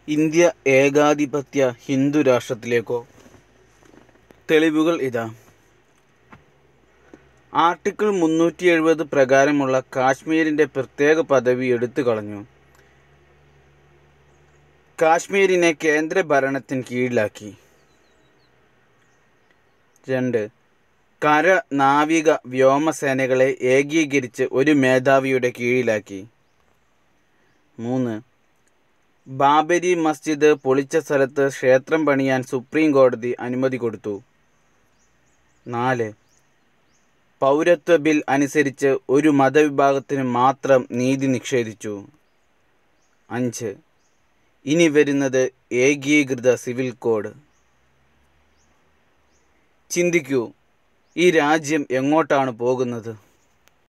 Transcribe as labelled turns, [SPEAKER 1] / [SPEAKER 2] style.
[SPEAKER 1] India ഏകാധിപത്യ ഹിന്ദു രാഷ്ട്രത്തിലേക്കോ? തെളിവുകൾ ഇതാ. ആർട്ടിക്കിൾ 370 പ്രകാരമുള്ള കാശ്മീരിൻ്റെ പ്രത്യേക പദവി എടുത്തുകളഞ്ഞു. കാശ്മീരിനെ കേന്ദ്ര ഭരണത്തിന് കീഴിലാക്കി. 2. കര, നാവിക, വ്യോമസേനകളെ ഏകീകരിച്ച് ഒരു മേധാവിയുടെ കീഴിലാക്കി. 3. ബാബരി മസ്ജിദ് പൊളിച്ച സ്ഥലത്ത് ക്ഷേത്രം പണിയാൻ സുപ്രീം കോടതി അനുമതി കൊടുത്തു. 4. പൗരത്വ ബിൽ അനുസരിച്ച് ഒരു മതവിഭാഗത്തിന് മാത്രം നീതി നിഷേധിച്ചു. 5. ഇനി വരുന്നത് ഏകീകൃത സിവിൽ കോഡ്. ചിന്തിക്കൂ, ഈ രാജ്യം എങ്ങോട്ടാണ് പോകുന്നത്?